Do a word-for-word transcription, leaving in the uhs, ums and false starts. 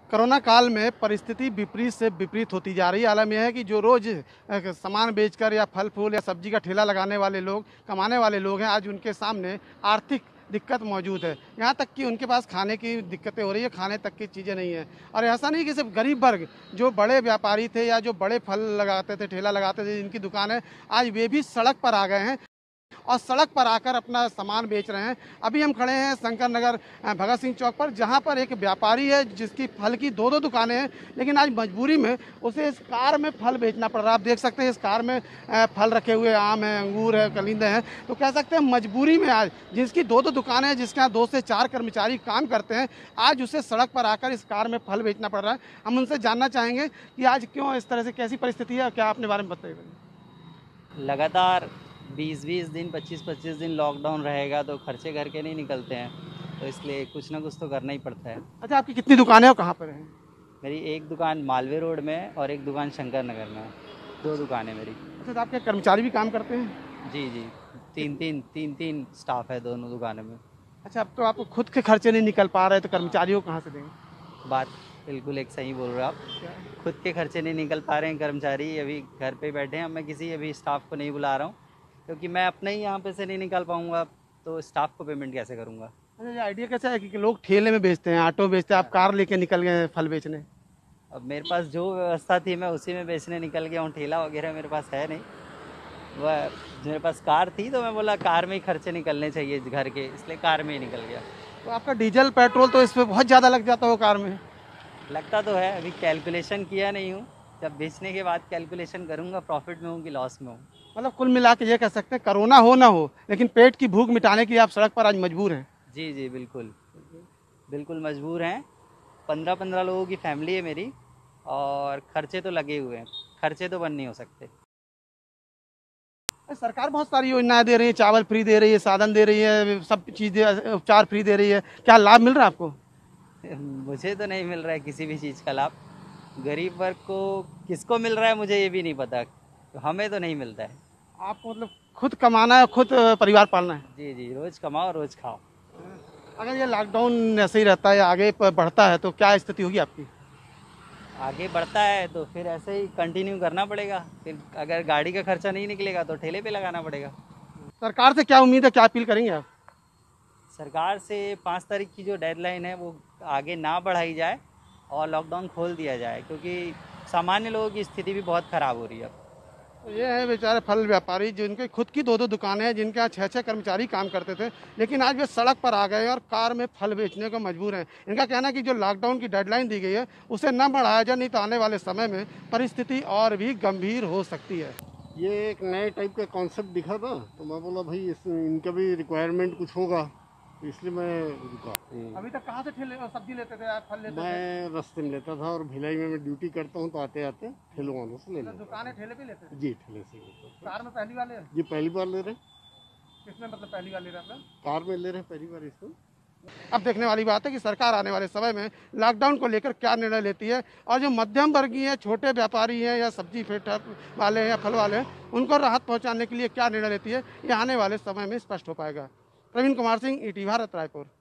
Corona काल में परिस्थिति विपरीत से विपरीत होती जा रही है। आलम यह है कि जो रोज़ सामान बेचकर या फल फूल या सब्जी का ठेला लगाने वाले लोग, कमाने वाले लोग हैं, आज उनके सामने आर्थिक दिक्कत मौजूद है। यहाँ तक कि उनके पास खाने की दिक्कतें हो रही है, खाने तक की चीज़ें नहीं है। और ऐसा नहीं कि सिर्फ गरीब वर्ग, जो बड़े व्यापारी थे या जो बड़े फल लगाते थे, ठेला लगाते थे, जिनकी दुकानें, आज वे भी सड़क पर आ गए हैं और सड़क पर आकर अपना सामान बेच रहे हैं। अभी हम खड़े हैं शंकर नगर भगत सिंह चौक पर, जहां पर एक व्यापारी है जिसकी फल की दो दो दुकानें हैं, लेकिन आज मजबूरी में उसे इस कार में फल बेचना पड़ रहा है। आप देख सकते हैं इस कार में फल रखे हुए, आम है, अंगूर है, कलिंदे हैं। तो कह सकते हैं मजबूरी में आज जिसकी दो दो दुकानें हैं, जिसके यहाँ दो से चार कर्मचारी काम करते हैं, आज उसे सड़क पर आकर इस कार में फल बेचना पड़ रहा है। हम उनसे जानना चाहेंगे कि आज क्यों इस तरह से, कैसी परिस्थिति है, क्या अपने बारे में बताइए। लगातार बीस बीस दिन पच्चीस पच्चीस दिन लॉकडाउन रहेगा तो खर्चे घर के नहीं निकलते हैं, तो इसलिए कुछ ना कुछ तो करना ही पड़ता है। अच्छा, आपकी कितनी दुकानें और कहाँ पर हैं? मेरी एक दुकान मालवे रोड में और एक दुकान शंकर नगर में, दो दुकानें मेरी। अच्छा, तो आपके कर्मचारी भी काम करते हैं? जी जी, तीन तीन तीन तीन स्टाफ है दोनों दुकानों में। अच्छा, अब तो आपको खुद के खर्चे नहीं निकल पा रहे तो कर्मचारियों को कहाँ से देंगे? बात बिल्कुल एक सही बोल रहे हो आप। खुद के खर्चे नहीं निकल पा रहे हैं कर्मचारी, अभी घर पे बैठे हैं। मैं किसी अभी स्टाफ को नहीं बुला रहा हूँ क्योंकि मैं अपने ही यहाँ पे से नहीं निकाल पाऊँगा, तो स्टाफ को पेमेंट कैसे करूँगा। अच्छा, ये आइडिया कैसा है कि लोग ठेले में बेचते हैं, ऑटो बेचते हैं, आप कार लेके निकल गए फल बेचने? अब मेरे पास जो व्यवस्था थी मैं उसी में बेचने निकल गया हूँ। ठेला वगैरह मेरे पास है नहीं, वह मेरे पास कार थी तो मैं बोला कार में ही खर्चे निकलने चाहिए घर के, इसलिए कार में ही निकल गया। तो आपका डीजल पेट्रोल तो इस पर बहुत ज़्यादा लग जाता हो कार में? लगता तो है, अभी कैलकुलेशन किया नहीं हूँ, जब बेचने के बाद कैलकुलेशन करूँगा प्रॉफिट में हूँ कि लॉस में हूँ। मतलब कुल मिला के ये कह सकते हैं कोरोना हो ना हो, लेकिन पेट की भूख मिटाने के लिए आप सड़क पर आज मजबूर हैं। जी जी बिल्कुल बिल्कुल मजबूर हैं। पंद्रह पंद्रह लोगों की फैमिली है मेरी और खर्चे तो लगे हुए हैं, खर्चे तो बंद नहीं हो सकते। सरकार बहुत सारी योजनाएं दे रही है, चावल फ्री दे रही है, साधन दे रही है, सब चीज़ें, उपचार फ्री दे रही है। क्या लाभ मिल रहा है आपको? मुझे तो नहीं मिल रहा है किसी भी चीज़ का लाभ। गरीब वर्ग को किसको मिल रहा है मुझे ये भी नहीं पता, तो हमें तो नहीं मिलता है। आपको मतलब खुद कमाना है, खुद परिवार पालना है? जी जी, रोज़ कमाओ रोज़ खाओ। अगर ये लॉकडाउन ऐसे ही रहता है, आगे बढ़ता है, तो क्या स्थिति होगी आपकी? आगे बढ़ता है तो फिर ऐसे ही कंटिन्यू करना पड़ेगा। फिर अगर गाड़ी का खर्चा नहीं निकलेगा तो ठेले पे लगाना पड़ेगा। सरकार से क्या उम्मीद है, क्या अपील करेंगे आप? सरकार से पाँच तारीख की जो डेडलाइन है वो आगे ना बढ़ाई जाए और लॉकडाउन खोल दिया जाए, क्योंकि सामान्य लोगों की स्थिति भी बहुत ख़राब हो रही है अब। तो ये है बेचारे फल व्यापारी जिनके खुद की दो दो दुकानें हैं, जिनके यहाँ छः छः कर्मचारी काम करते थे, लेकिन आज वे सड़क पर आ गए और कार में फल बेचने को मजबूर हैं। इनका कहना है कि जो लॉकडाउन की डेडलाइन दी गई है उसे न बढ़ाया जाए, नहीं तो आने वाले समय में परिस्थिति और भी गंभीर हो सकती है। ये एक नए टाइप का कॉन्सेप्ट दिखा था तो मैं बोला भाई इस इनका भी रिक्वायरमेंट कुछ होगा, इसलिए मैं रुका। अभी तक कहाँ से ठेले सब्जी लेते थे आप, फल लेते थे? मैं रास्ते में लेता था और भिलाई में मैं ड्यूटी करता हूँ, तो आते आते ठेलों वालों से ले लेता। दुकानें ठेले पे लेते थे? जी ठेले से लेता। कार में पहली बार ले रहे? जी पहली बार ले रहे। किसमें मतलब पहली बार ले रहे हैं? कार में ले रहे पहली बार इसमें। अब देखने वाली बात है कि सरकार आने वाले समय में लॉकडाउन को लेकर क्या निर्णय लेती है, और जो मध्यम वर्गीय हैं, छोटे व्यापारी हैं या सब्जी फेट वाले हैं या फल वाले हैं, उनको राहत पहुंचाने के लिए क्या निर्णय लेती है, ये आने वाले समय में स्पष्ट हो पाएगा। Praveen Kumar Singh, E T Bharat, Raipur.